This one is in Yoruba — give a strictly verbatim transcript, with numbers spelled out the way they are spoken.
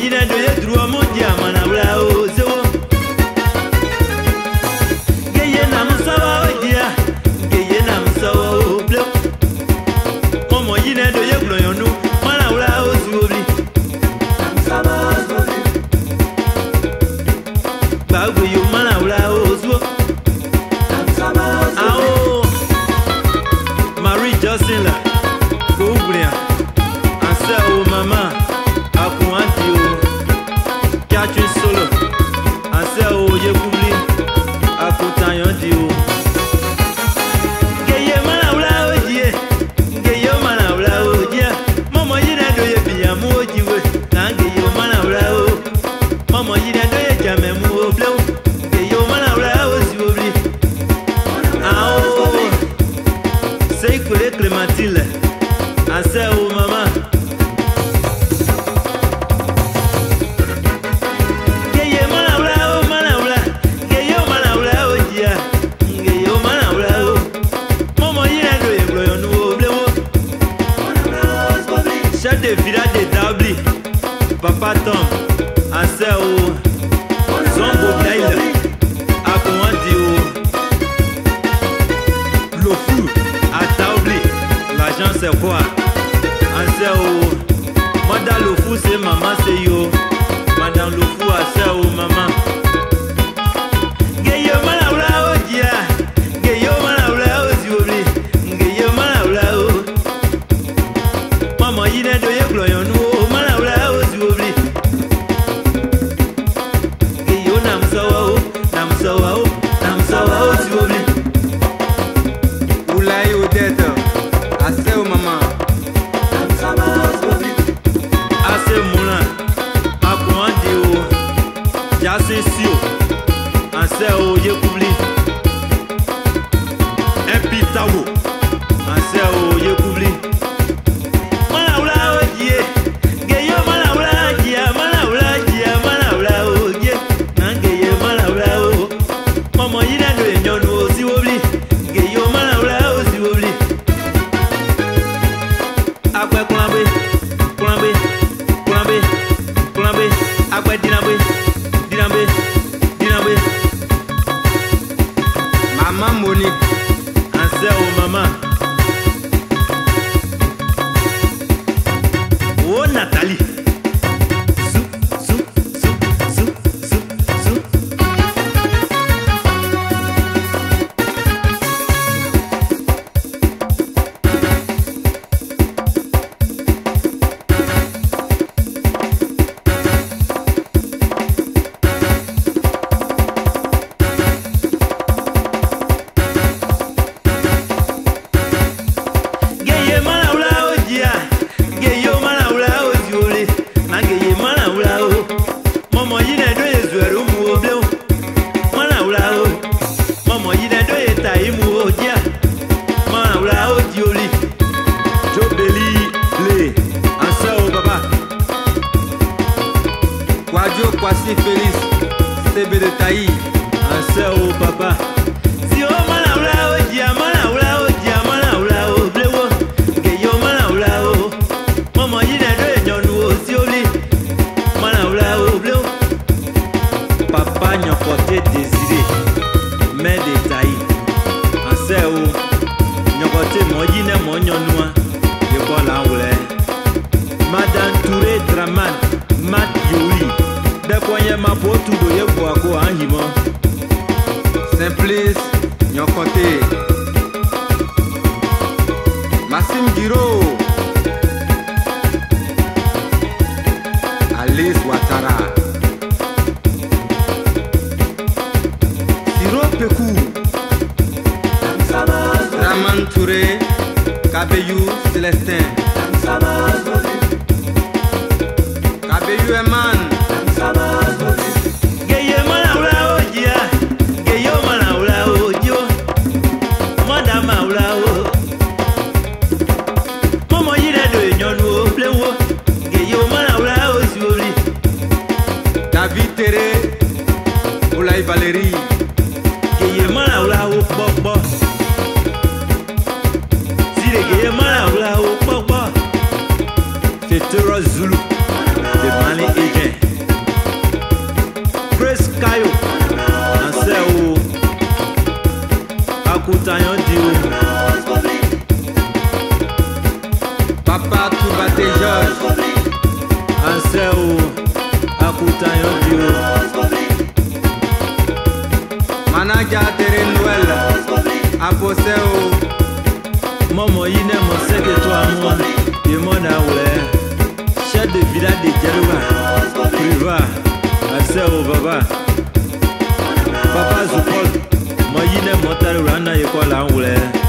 yina do ye dru mo dia mana wla o zewo geye na msawa o dia geye na msawa o blo momo yina do ye glo yonu mana wla o zuobi msawa zuobi bawo yo mana wla o zuo msawa zuobi Marie Justin la go bria ansa o mama akuanti o catching solo ansa o ye kubli akutayan di o geye mana wla o die geye mana wla o die momo yina do ye biamu o jiwe na geye mana wla o momo yina do ye jamemu o blew geye mana wla o si obli ah o sei kule Clementine ansa o mama de village de Dabli Papa Tom anse o Zongo Daile akomandi o le fou à Dabli l'argent c'est quoi anse o madame le fou c'est maman c'est yo madame le fou anse o maman geyo mana wla o dia geyo mana wla o ziobli geyo mana wla o mama yine do ye gloyon o mana wla o ziobli geyo nam sawa o nam sawa o nam sawa o ziobli ulai o deto ase o mama nam sawa o ziobli ase muna akwandi o jase sio ase o ye kubli epitawo ase o ye kubli Mama Monique anse o mama o Nathalie zou zou zou zou zou zou Quadio Kwasi Félix Sebe de Taï anse o papa si o mana wla o dia mana wla o dia mana wla o blewo geyo mana wla o momo yine do enyonu o si oli mana wla o blewo papa nyokote Désiré mais de Taï anse o nyokote mo yine mo nyonua de bola wle Madame Touré Draman Mat Yuri de koye ma potu do ye boako anhimo Simplice Nyokote Massim Giro Alice Ouattara Siro Pekou Raman Touré Kabeyou Célestin Kabeyou Eman geye mana wla o dia geyo mana wla o dio madame wla o momo yire do enyonu o blewo geyo mana wla o ziori David Teré Oulai Valérie geye mana wla o gbogbo zire geye mana wla o gbogbo Fetero Zulu the money agent kuta yo bio. Manager Terry Noël, Aposeo. Momo yi ne mo sege to amu. Ye mo na wule. Chef de village de Djerouga. Priva. Ase o baba. Papa Zupol. Mo yi ne mo taru rana ye ko la wule.